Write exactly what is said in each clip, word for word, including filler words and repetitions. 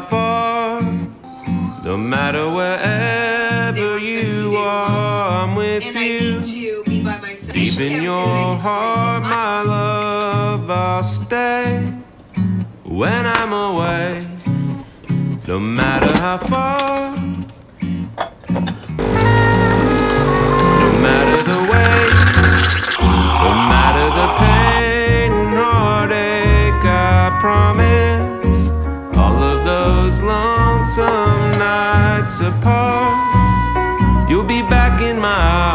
far, no matter wherever you are, I'm with you. Deep in your heart, my love, I'll stay when I'm away, no matter how far, no matter the way, no matter the pain and heartache, I promise all of those lonesome nights apart, you'll be back in my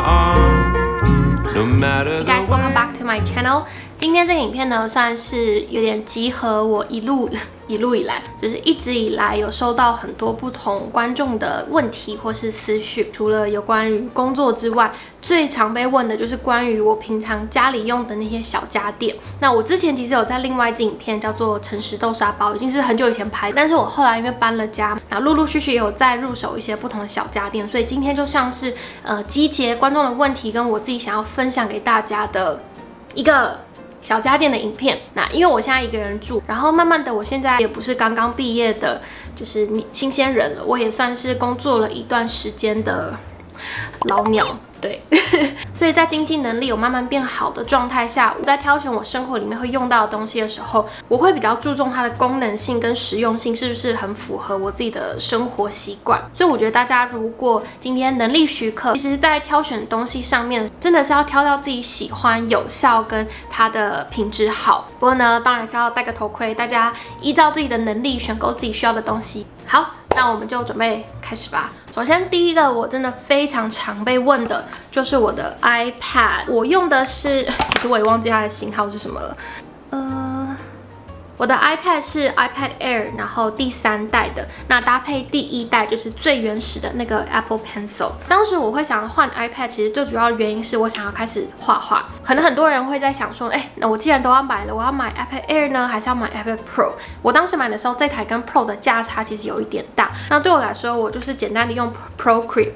arms, no matter the way. Hey guys, welcome back to my channel. 今天这个影片呢，算是有点集合我一路一路以来，就是一直以来有收到很多不同观众的问题或是私讯。除了有关于工作之外，最常被问的就是关于我平常家里用的那些小家电。那我之前其实有在另外一支影片叫做《诚实豆沙包》，已经是很久以前拍，但是我后来因为搬了家，然后陆陆续续也有再入手一些不同的小家电，所以今天就像是呃集结观众的问题跟我自己想要分享给大家的一个小家电的影片。那因为我现在一个人住，然后慢慢的，我现在也不是刚刚毕业的，就是新鲜人了，我也算是工作了一段时间的老鸟。对，所以在经济能力有慢慢变好的状态下，我在挑选我生活里面会用到的东西的时候，我会比较注重它的功能性跟实用性是不是很符合我自己的生活习惯。所以我觉得大家如果今天能力许可，其实在挑选东西上面，真的是要挑到自己喜欢、有效跟它的品质好。不过呢，当然是要戴个头盔，大家依照自己的能力选购自己需要的东西。好，那我们就准备开始吧。首先，第一个我真的非常常被问的就是我的 iPad， 我用的是，其实我也忘记它的型号是什么了，呃。我的 iPad 是 iPad Air， 然后第三代的，那搭配第一代就是最原始的那个 Apple Pencil。当时我会想要换 iPad， 其实最主要的原因是我想要开始画画。可能很多人会在想说，哎，那我既然都要买了，我要买 iPad Air 呢，还是要买 iPad Pro？ 我当时买的时候，这台跟 Pro 的价差其实有一点大。那对我来说，我就是简单的用 Procreate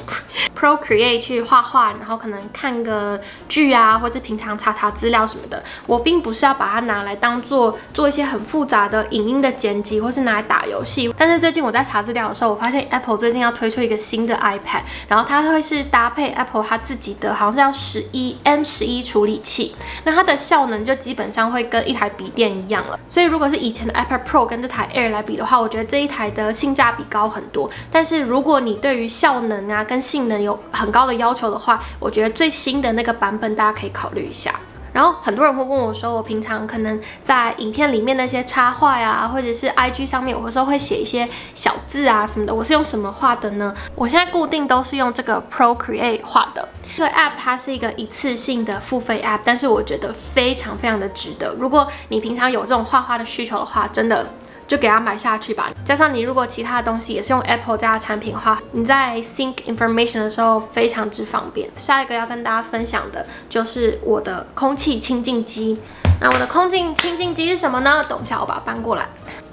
Procreate 去画画，然后可能看个剧啊，或是平常查查资料什么的。我并不是要把它拿来当做做一些很复杂的影音的剪辑，或是拿来打游戏。但是最近我在查资料的时候，我发现 Apple 最近要推出一个新的 iPad， 然后它会是搭配 Apple 它自己的，好像是叫十一 M 十一处理器，那它的效能就基本上会跟一台笔电一样了。所以如果是以前的 iPad Pro 跟这台 Air 来比的话，我觉得这一台的性价比高很多。但是如果你对于效能啊跟性能有很高的要求的话，我觉得最新的那个版本大家可以考虑一下。然后很多人会问我说，我平常可能在影片里面那些插画呀，或者是 I G 上面，有的时候会写一些小字啊什么的，我是用什么画的呢？我现在固定都是用这个 Procreate 画的。这个 app 它是一个一次性的付费 app， 但是我觉得非常非常的值得。如果你平常有这种画画的需求的话，真的就给它买下去吧。加上你如果其他的东西也是用 Apple 家的产品的话，你在 sync information 的时候非常之方便。下一个要跟大家分享的就是我的空气清净机。那我的空气清净机是什么呢？等一下我把它搬过来。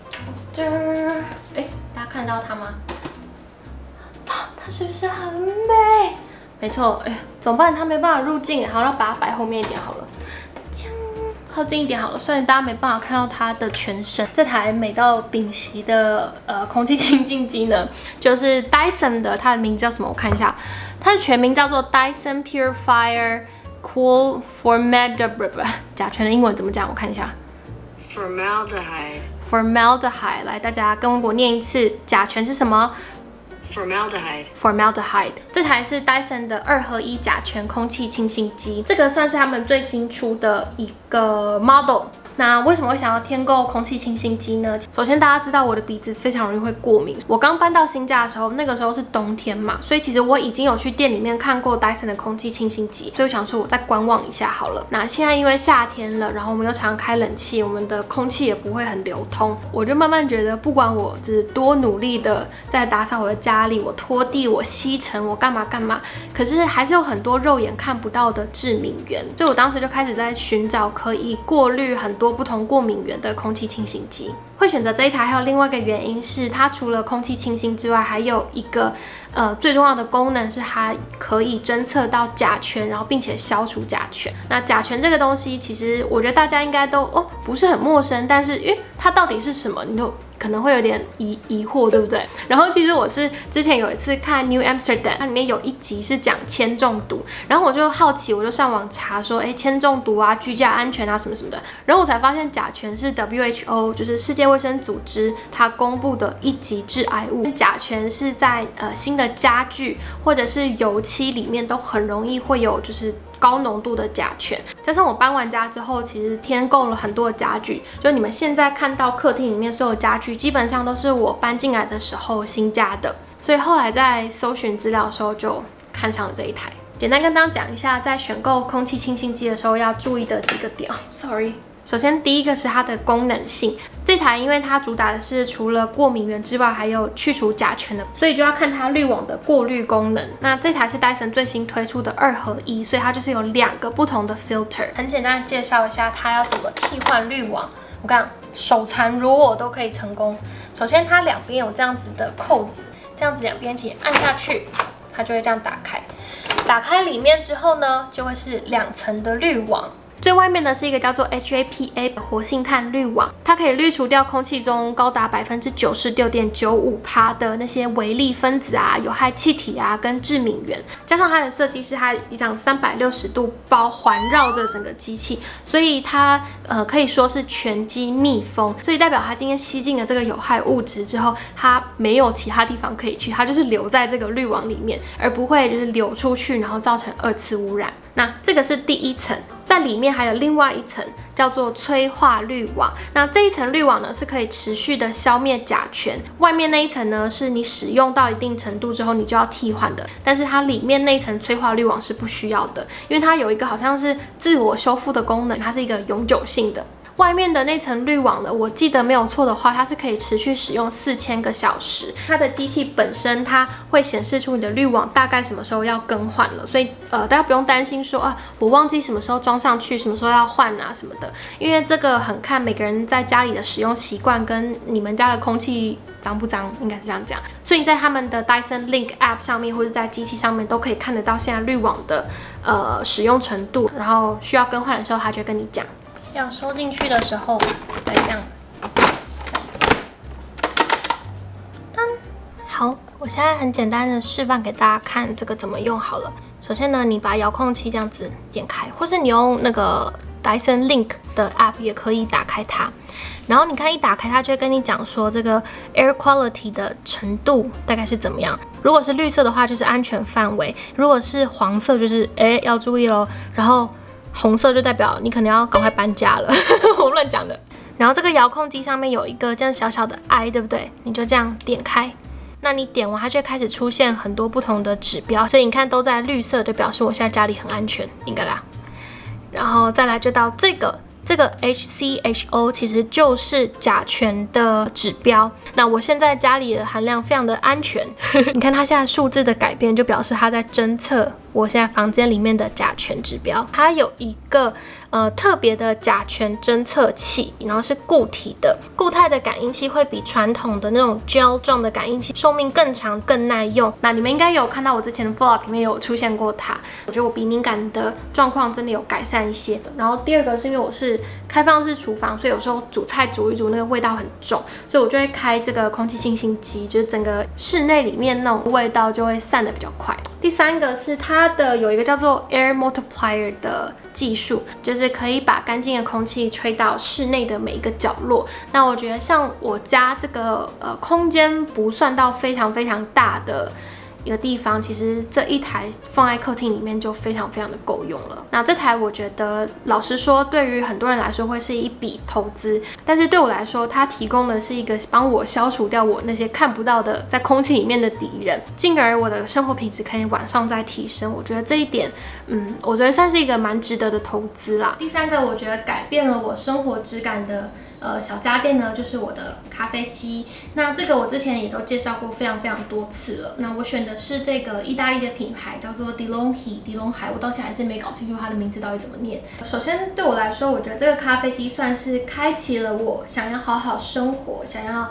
哎，大家看到它吗？啊，它是不是很美？没错，哎，怎么办？它没办法入镜，好，那把它摆后面一点好了。靠近一点好了，虽然大家没办法看到它的全身。这台美到屏息的呃空气清净机呢，就是 Dyson 的，它的名字叫什么？我看一下，它的全名叫做 Dyson Purifier Cool Formaldehyde。甲醛的英文怎么讲？我看一下 ，Formaldehyde。 Formaldehyde， 来，大家跟我念一次，甲醛是什么 ？Formaldehyde。 Formaldehyde。这台是 Dyson 的二合一甲醛空气清新机，这个算是他们最新出的一个 model。那为什么会想要添购空气清新机呢？首先，大家知道我的鼻子非常容易会过敏。我刚搬到新家的时候，那个时候是冬天嘛，所以其实我已经有去店里面看过 Dyson 的空气清新机，所以我想说我再观望一下好了。那现在因为夏天了，然后我们又常开冷气，我们的空气也不会很流通，我就慢慢觉得，不管我就是多努力的在打扫我的家里，我拖地，我吸尘，我干嘛干嘛，可是还是有很多肉眼看不到的致敏源，所以我当时就开始在寻找可以过滤很多不同过敏源的空气清新机。会选择这一台还有另外一个原因是，它除了空气清新之外，还有一个呃最重要的功能是它可以侦测到甲醛，然后并且消除甲醛。那甲醛这个东西，其实我觉得大家应该都哦不是很陌生，但是因为它到底是什么，你就可可能会有点疑疑惑，对不对？然后其实我是之前有一次看 New Amsterdam， 它里面有一集是讲铅中毒，然后我就好奇，我就上网查说，哎，铅中毒啊、居家安全啊什么什么的，然后我才发现甲醛是 W H O， 就是世界卫生组织它公布的一级致癌物。甲醛是在呃新的家具或者是油漆里面都很容易会有就是高浓度的甲醛，加上我搬完家之后，其实添购了很多的家具，就你们现在看到客厅里面所有家具，基本上都是我搬进来的时候新加的，所以后来在搜寻资料的时候就看上了这一台。简单跟大家讲一下，在选购空气清新机的时候要注意的几个点。Sorry。首先，第一个是它的功能性。这台因为它主打的是除了过敏源之外，还有去除甲醛的，所以就要看它滤网的过滤功能。那这台是戴森最新推出的二合一，所以它就是有两个不同的 filter。很简单的介绍一下它要怎么替换滤网。我看手残如我都可以成功。首先，它两边有这样子的扣子，这样子两边一起按下去，它就会这样打开。打开里面之后呢，就会是两层的滤网。最外面的是一个叫做 H A P A 的活性炭滤网，它可以滤除掉空气中高达百分之九十六点九五趴的那些微粒分子啊、有害气体啊跟致敏源。加上它的设计是它一张三百六十度包环绕着整个机器，所以它呃可以说是全机密封，所以代表它今天吸进了这个有害物质之后，它没有其他地方可以去，它就是留在这个滤网里面，而不会就是流出去，然后造成二次污染。那这个是第一层。在里面还有另外一层叫做催化滤网，那这一层滤网呢是可以持续的消灭甲醛，外面那一层呢是你使用到一定程度之后你就要替换的，但是它里面那一层催化滤网是不需要的，因为它有一个好像是自我修复的功能，它是一个永久性的。外面的那层滤网呢，我记得没有错的话，它是可以持续使用四千个小时。它的机器本身它会显示出你的滤网大概什么时候要更换了，所以呃大家不用担心说啊我忘记什么时候装上去，什么时候要换啊什么的，因为这个很看每个人在家里的使用习惯跟你们家的空气脏不脏，应该是这样讲。所以在他们的 Dyson Link App 上面或者在机器上面都可以看得到现在滤网的呃使用程度，然后需要更换的时候，它就会跟你讲。要收进去的时候，再这样。好，我现在很简单的示范给大家看这个怎么用好了。首先呢，你把遥控器这样子点开，或是你用那个 Dyson Link 的 App 也可以打开它。然后你看一打开它就会跟你讲说这个 air quality 的程度大概是怎么样。如果是绿色的话就是安全范围，如果是黄色就是哎要注意咯。然后红色就代表你可能要赶快搬家了，我乱讲的。然后这个遥控机上面有一个这样小小的 I， 对不对？你就这样点开，那你点完它就会开始出现很多不同的指标，所以你看都在绿色，就表示我现在家里很安全，应该啦。然后再来就到这个。这个 H C H O 其实就是甲醛的指标，那我现在家里的含量非常的安全，你看它现在数字的改变，就表示它在侦测我现在房间里面的甲醛指标。它有一个呃特别的甲醛侦测器，然后是固体的，固态的感应器会比传统的那种 gel 状的感应器寿命更长、更耐用。那你们应该有看到我之前的 vlog 里面有出现过它，我觉得我鼻敏感的状况真的有改善一些的。然后第二个是因为我是开放式厨房，所以有时候煮菜煮一煮那个味道很重，所以我就会开这个空气清新机，就是整个室内里面那种味道就会散得比较快。第三个是它的有一个叫做 Air Multiplier 的技术，就是可以把干净的空气吹到室内的每一个角落。那我觉得像我家这个呃空间不算到非常非常大的一个地方，其实这一台放在客厅里面就非常非常的够用了。那这台我觉得老实说对于很多人来说会是一笔投资，但是对我来说它提供的是一个帮我消除掉我那些看不到的在空气里面的敌人，进而我的生活品质可以往上再提升。我觉得这一点嗯，我觉得算是一个蛮值得的投资啦。第三个我觉得改变了我生活质感的呃小家电呢，就是我的咖啡机。那这个我之前也都介绍过非常非常多次了。那我选的是这个意大利的品牌，叫做 De'Longhi 迪龙海，我到现在还是没搞清楚它的名字到底怎么念。首先对我来说，我觉得这个咖啡机算是开启了我想要好好生活，想要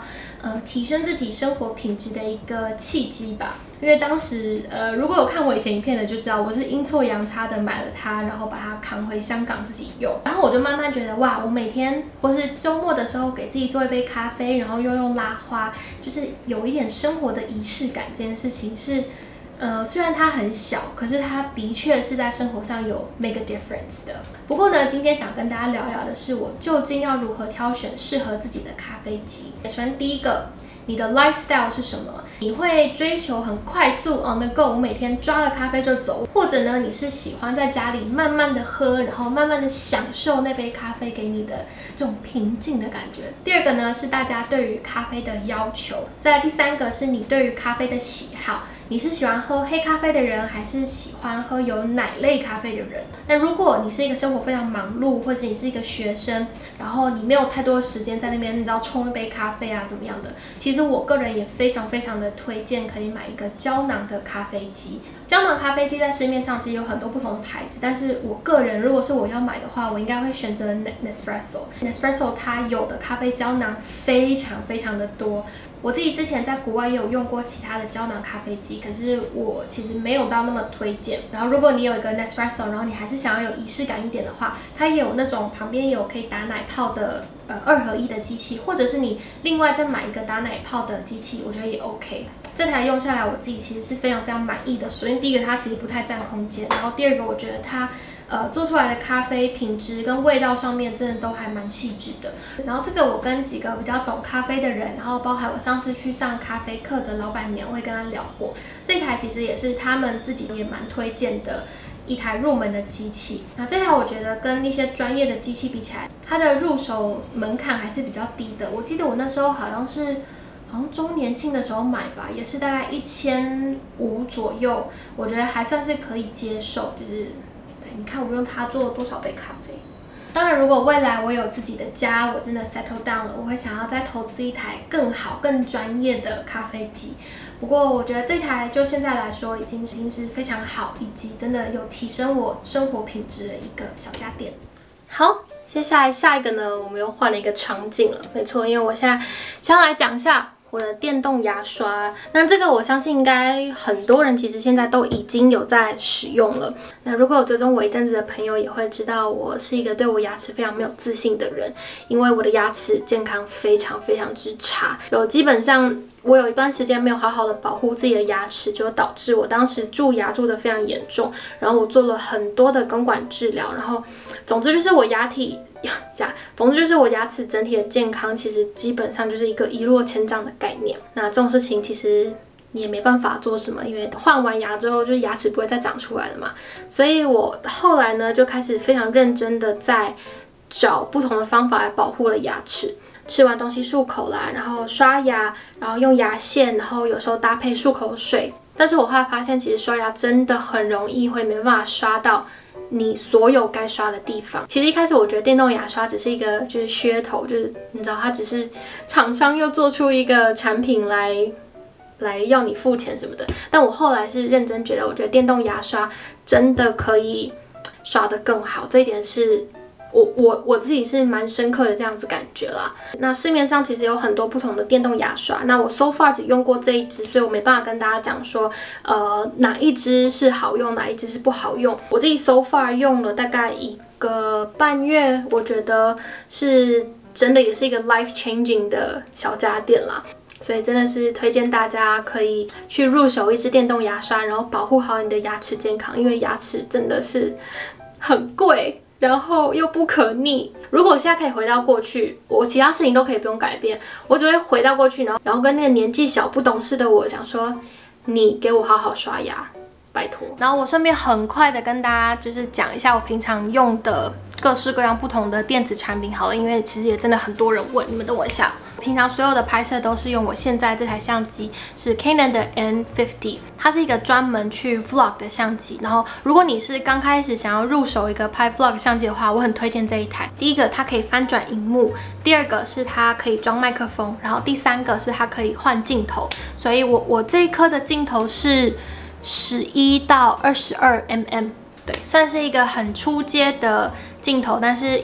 呃提升自己生活品质的一个契机吧。因为当时呃如果有看我以前影片的就知道，我是阴错阳差的买了它，然后把它扛回香港自己用，然后我就慢慢觉得哇，我每天或是周末的时候给自己做一杯咖啡，然后又用拉花，就是有一点生活的仪式感，这件事情是。呃，虽然它很小，可是它的确是在生活上有 make a difference 的。不过呢，今天想跟大家聊聊的是，我究竟要如何挑选适合自己的咖啡机。首先，第一个，你的 lifestyle 是什么？你会追求很快速 on the go， 我每天抓了咖啡就走，或者呢，你是喜欢在家里慢慢的喝，然后慢慢的享受那杯咖啡给你的这种平静的感觉。第二个呢，是大家对于咖啡的要求。再来第三个是你对于咖啡的喜好。你是喜欢喝黑咖啡的人，还是喜欢喝有奶类咖啡的人？那如果你是一个生活非常忙碌，或者你是一个学生，然后你没有太多时间在那边，你知道冲一杯咖啡啊怎么样的？其实我个人也非常非常的推荐可以买一个胶囊的咖啡机。胶囊咖啡机在市面上其实有很多不同的牌子，但是我个人如果是我要买的话，我应该会选择 Nespresso。Nespresso 它有的咖啡胶囊非常非常的多。我自己之前在国外也有用过其他的胶囊咖啡机，可是我其实没有到那么推荐。然后如果你有一个 Nespresso， 然后你还是想要有仪式感一点的话，它也有那种旁边有可以打奶泡的呃二合一的机器，或者是你另外再买一个打奶泡的机器，我觉得也 OK。这台用下来，我自己其实是非常非常满意的。首先第一个，它其实不太占空间，然后第二个，我觉得它。呃，做出来的咖啡品质跟味道上面真的都还蛮细致的。然后这个我跟几个比较懂咖啡的人，然后包含我上次去上咖啡课的老板娘，我会跟他聊过。这台其实也是他们自己也蛮推荐的一台入门的机器。那这台我觉得跟一些专业的机器比起来，它的入手门槛还是比较低的。我记得我那时候好像是。好像周年庆的时候买吧，也是大概一千五左右，我觉得还算是可以接受。就是对，你看我用它做了多少杯咖啡。当然，如果未来我有自己的家，我真的 settle down 了，我会想要再投资一台更好、更专业的咖啡机。不过，我觉得这台就现在来说，已经已经是非常好，以及真的有提升我生活品质的一个小家电。好，接下来下一个呢，我们又换了一个场景了。没错，因为我现在想要来讲一下。我的电动牙刷，那这个我相信应该很多人其实现在都已经有在使用了。那如果有追踪我一阵子的朋友也会知道，我是一个对我牙齿非常没有自信的人，因为我的牙齿健康非常非常之差，有基本上。我有一段时间没有好好的保护自己的牙齿，就导致我当时蛀牙蛀得非常严重，然后我做了很多的根管治疗，然后总之就是我牙体牙，总之就是我牙齿整体的健康其实基本上就是一个一落千丈的概念。那这种事情其实你也没办法做什么，因为换完牙之后就是牙齿不会再长出来了嘛。所以我后来呢就开始非常认真的在找不同的方法来保护了牙齿。吃完东西漱口啦，然后刷牙，然后用牙线，然后有时候搭配漱口水。但是我后来发现，其实刷牙真的很容易会没办法刷到你所有该刷的地方。其实一开始我觉得电动牙刷只是一个就是噱头，就是你知道它只是厂商又做出一个产品来来要你付钱什么的。但我后来是认真觉得，我觉得电动牙刷真的可以刷得更好，这一点是。我我我自己是蛮深刻的这样子感觉啦。那市面上其实有很多不同的电动牙刷，那我 so far 只用过这一支，所以我没办法跟大家讲说，呃，哪一支是好用，哪一支是不好用。我自己 so far 用了大概一个半月，我觉得是真的也是一个 life changing 的小家电啦。所以真的是推荐大家可以去入手一支电动牙刷，然后保护好你的牙齿健康，因为牙齿真的是很贵。然后又不可逆。如果我现在可以回到过去，我其他事情都可以不用改变，我只会回到过去，然后然后跟那个年纪小不懂事的我讲说，你给我好好刷牙，拜托。然后我顺便很快的跟大家就是讲一下我平常用的各式各样不同的电子产品好了，因为其实也真的很多人问，你们等我一下。平常所有的拍摄都是用我现在这台相机，是 Canon 的 N 五十， 它是一个专门去 vlog 的相机。然后如果你是刚开始想要入手一个拍 vlog 相机的话，我很推荐这一台。第一个它可以翻转荧幕，第二个是它可以装麦克风，然后第三个是它可以换镜头。所以我我这一颗的镜头是十一到二十二 mm， 对，算是一个很初阶的镜头，但是以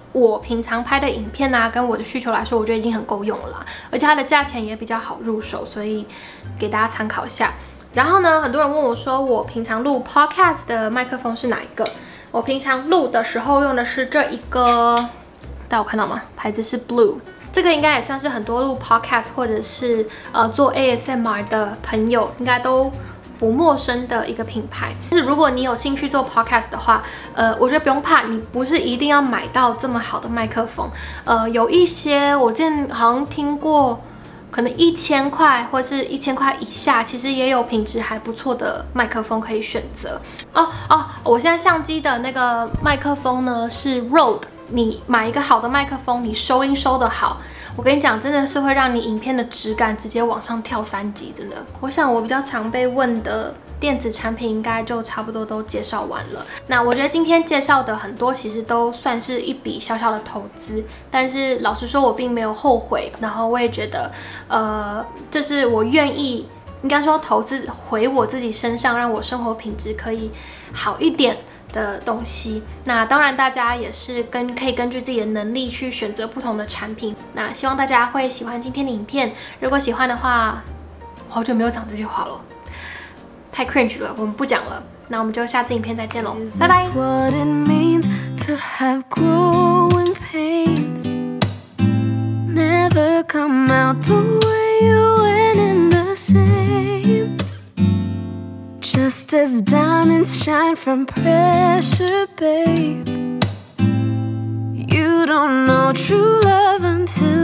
我平常拍的影片啊，跟我的需求来说，我觉得已经很够用了啦，而且它的价钱也比较好入手，所以给大家参考一下。然后呢，很多人问我说，我平常录 podcast 的麦克风是哪一个？我平常录的时候用的是这一个，大家有看到吗？牌子是 Blue。这个应该也算是很多录 podcast 或者是呃做 A S M R 的朋友应该都不陌生的一个品牌。但是如果你有兴趣做 podcast 的话，呃，我觉得不用怕，你不是一定要买到这么好的麦克风。呃，有一些我之前好像听过，可能一千块或是一千块以下，其实也有品质还不错的麦克风可以选择。哦哦，我现在相机的那个麦克风呢是 Rode。你买一个好的麦克风，你收音收得好，我跟你讲，真的是会让你影片的质感直接往上跳三级，真的。我想我比较常被问的电子产品应该就差不多都介绍完了。那我觉得今天介绍的很多其实都算是一笔小小的投资，但是老实说，我并没有后悔。然后我也觉得，呃，这是我愿意，应该说投资回我自己身上，让我生活品质可以好一点的东西。那当然大家也是跟可以根据自己的能力去选择不同的产品。那希望大家会喜欢今天的影片，如果喜欢的话，我好久没有讲这句话了，太 cringe 了，我们不讲了。那我们就下次影片再见喽，拜拜。 Just as diamonds shine from pressure, babe. You don't know true love until